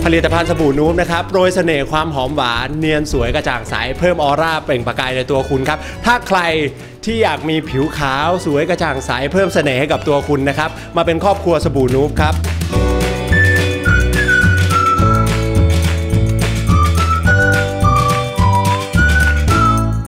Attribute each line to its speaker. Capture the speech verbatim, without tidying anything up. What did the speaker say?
Speaker 1: ลิตภัณฑ์สบู่นูบนะครับโปรยเสน่ห์ความหอมหวานเนียนสวยกระจ่างใสเพิ่มออร่าเปล่งประกายในตัวคุณครับถ้าใครที่อยากมีผิวขาวสวยกระจ่างใสเพิ่มเสน่ห์ให้กับตัวคุณนะครับมาเป็นครอบครัวสบู่นูบครับ